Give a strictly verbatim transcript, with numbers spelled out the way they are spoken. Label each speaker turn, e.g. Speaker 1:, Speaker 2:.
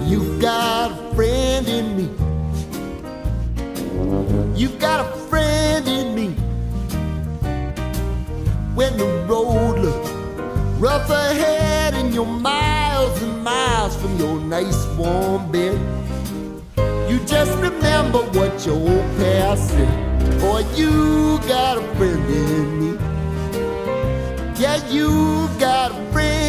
Speaker 1: You've got a friend in me. You've got a friend in me. When the road looks rough ahead and you're miles and miles from your nice warm bed, you just remember what your old past said. Boy, you got a friend in me. Yeah, you got a friend